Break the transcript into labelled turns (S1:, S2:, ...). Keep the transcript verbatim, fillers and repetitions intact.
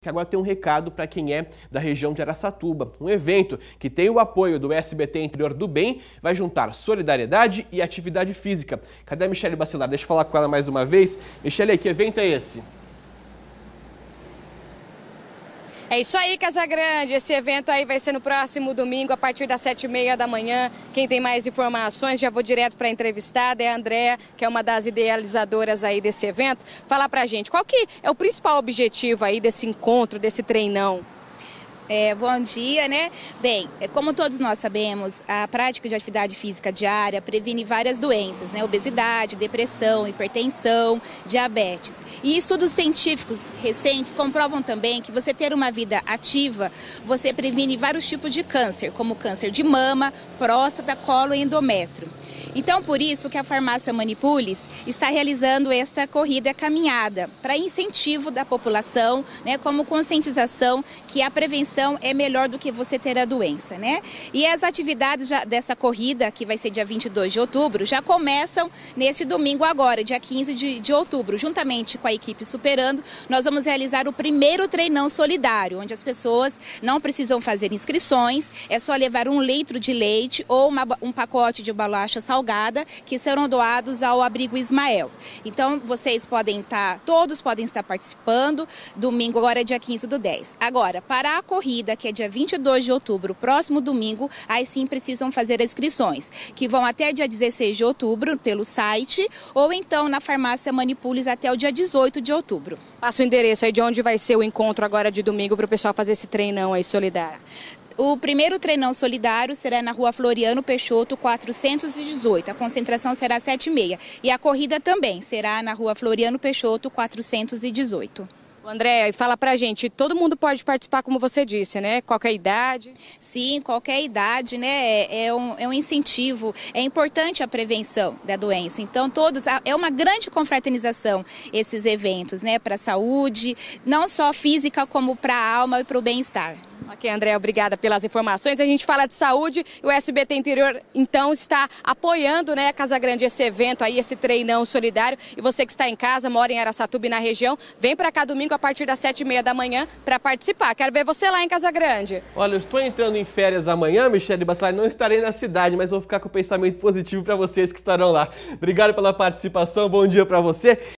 S1: Que agora tem um recado para quem é da região de Araçatuba. Um evento que tem o apoio do S B T Interior do Bem, vai juntar solidariedade e atividade física. Cadê a Michele Bacelar? Deixa eu falar com ela mais uma vez. Michele, que evento é esse?
S2: É isso aí, Casagrande. Esse evento aí vai ser no próximo domingo, a partir das sete e meia da manhã. Quem tem mais informações, já vou direto para a entrevistada, é a Andréa, que é uma das idealizadoras aí desse evento. Falar pra gente, qual que é o principal objetivo aí desse encontro, desse treinão?
S3: É, bom dia, né? Bem, como todos nós sabemos, a prática de atividade física diária previne várias doenças, né? Obesidade, depressão, hipertensão, diabetes. E estudos científicos recentes comprovam também que você ter uma vida ativa, você previne vários tipos de câncer, como câncer de mama, próstata, colo e endométrio. Então, por isso que a farmácia Manipulis está realizando esta corrida caminhada para incentivo da população, né, como conscientização que a prevenção é melhor do que você ter a doença, né? E as atividades já dessa corrida, que vai ser dia vinte e dois de outubro, já começam neste domingo agora, dia quinze de, de outubro. Juntamente com a equipe Superando, nós vamos realizar o primeiro treinão solidário, onde as pessoas não precisam fazer inscrições, é só levar um litro de leite ou uma, um pacote de bolacha salgada, que serão doados ao Abrigo Ismael. Então, vocês podem estar, todos podem estar participando, domingo agora é dia quinze do dez. Agora, para a corrida, que é dia vinte e dois de outubro, próximo domingo, aí sim precisam fazer as inscrições, que vão até dia dezesseis de outubro pelo site, ou então na farmácia Manipulis até o dia dezoito de outubro.
S2: Passa o endereço aí de onde vai ser o encontro agora de domingo para o pessoal fazer esse treinão aí solidário.
S3: O primeiro treinão solidário será na rua Floriano Peixoto, quatrocentos e dezoito. A concentração será às sete e meia. E a corrida também será na rua Floriano Peixoto, quatrocentos e dezoito.
S2: André, fala pra gente, todo mundo pode participar, como você disse, né? Qualquer idade?
S3: Sim, qualquer idade, né? É, é, um, é um incentivo, é importante a prevenção da doença. Então, todos, é uma grande confraternização esses eventos, né? Para a saúde, não só física, como para a alma e para o bem-estar.
S2: Ok, André, obrigada pelas informações. A gente fala de saúde e o S B T Interior, então, está apoiando, né, Casagrande, esse evento aí, esse treinão solidário. E você que está em casa, mora em Araçatuba e na região, vem para cá domingo a partir das sete e meia da manhã para participar. Quero ver você lá em Casagrande.
S1: Olha, eu estou entrando em férias amanhã, Michele Bacelar, não estarei na cidade, mas vou ficar com o pensamento positivo para vocês que estarão lá. Obrigado pela participação, bom dia para você.